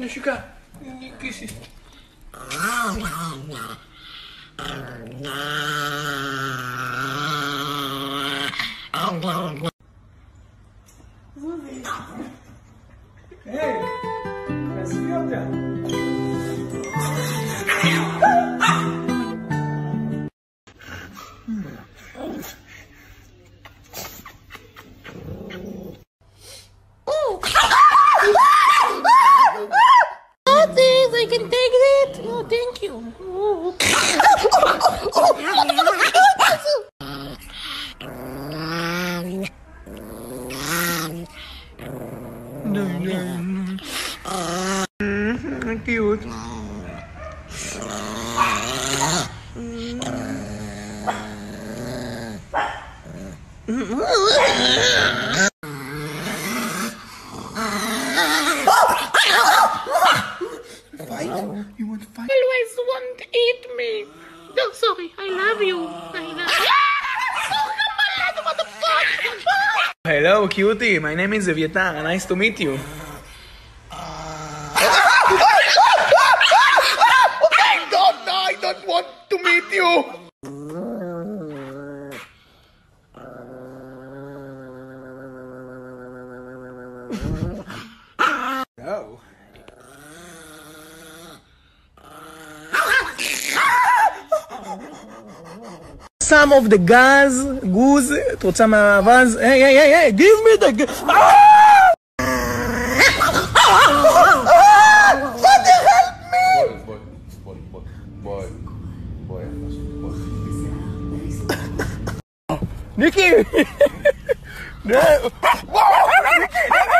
Jessica, kisses. Hey, kasih aja. I can take that. Oh, thank you. Cute. Fight? You want to fight? Always want to eat me. No, sorry. I love you. I love you. What the fuck? Hello, cutie. My name is Mreviatar. Nice to meet you. I don't want to meet you. No. Some of the goose, את רוצה מהווז? Hey, give me the Father, help me! Boy. Niki! No! Niki!